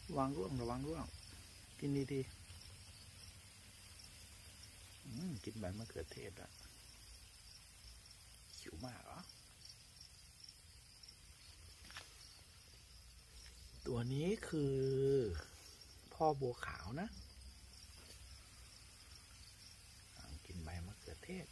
วางร่วงระวังร่วงกินดีๆกินใบมะเขือเทศอ่ะหิวมากเหรอตัวนี้คือพ่อบัวขาวนะกินใบมะเขือเทศ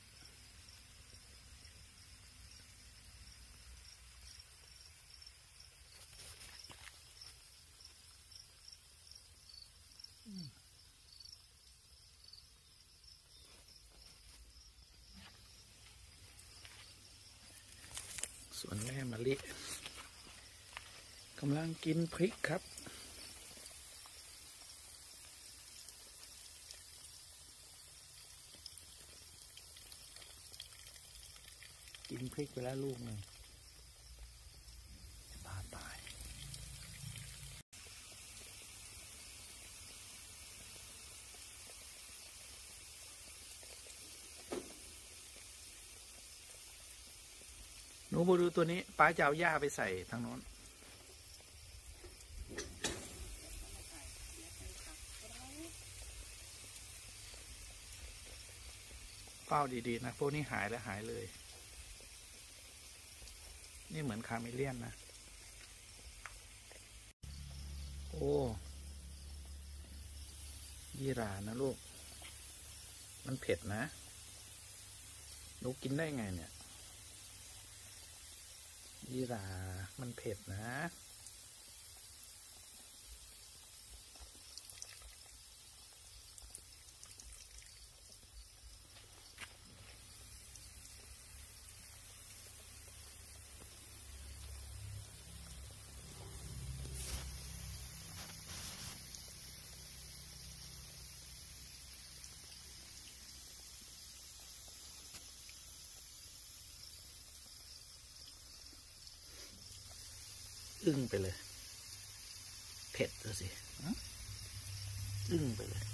ส่วนแม่มะลิกำลังกินพริกครับกินพริกไปแล้วลูกหนึ่งบ้าตายหนูมาดูตัวนี้ป้าจะเอาหญ้าไปใส่ทางโน้นเฝ้าดีๆนะพวกนี้หายแล้วหายเลยนี่เหมือนคาเมเลียนนะโอ้ยี่หร่านะลูกมันเผ็ดนะหนูกินได้ไงเนี่ยยี่หร่ามันเผ็ดนะอึ้งไปเลยเผ็ดเลยสิอึ้งไปเลย